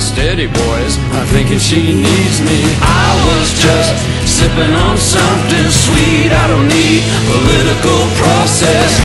steady, boys, I'm thinking she needs me. I was just sipping on something sweet. I don't need political process.